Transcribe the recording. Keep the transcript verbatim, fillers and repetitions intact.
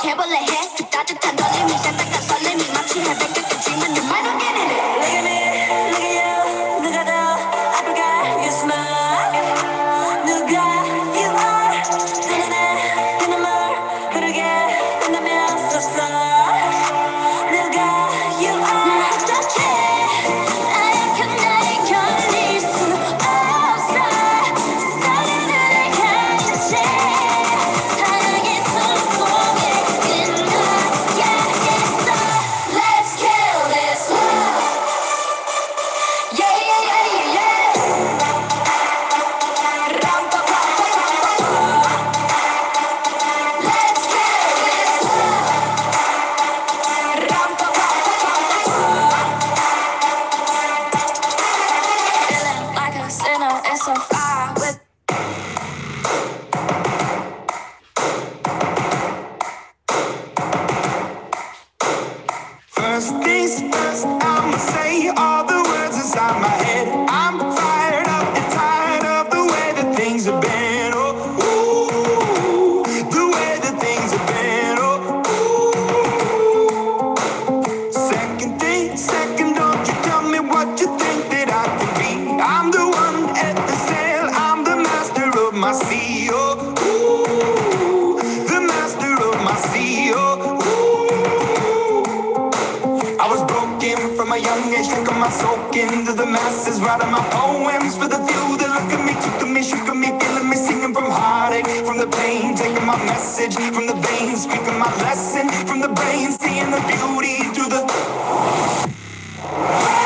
해볼래 해 그 따뜻한 떨림이 산뜻한 설렘이 마치 해변가까지 지는 눈 I don't get it. Look at me, look at you. 누가 더 아플까? You smile. 누가 you are. 뜨는 그 눈물 흐르게 끝나면 so slow. 누가 you are. 어떡해 나약한 나에 걸릴 수 없어. 사랑을 가진 채 사랑의 손목에 끝나야겠어. Let's kill this love. Yeah, yeah, yeah, yeah, yeah. 람빠빠빠빠빠. Let's kill this love. 람빠빠빠빠빠. Feeling like a sinner, it's so far with First things first, I'ma say all the words inside my head. I'm fired up and tired of the way that things have been. Oh, ooh, the way that things have been. Oh, ooh. Second thing, second, don't you tell me what you think that I can be. I'm the one at the sail, I'm the master of my sea. Oh, ooh, the master of my sea. Oh, ooh. I was broken from a young age, taking my soak into the masses, writing my poems for the few that look at me, took to me, shook at me, feeling me, singing from heartache, from the pain, taking my message from the veins, speaking my lesson from the brain, seeing the beauty through the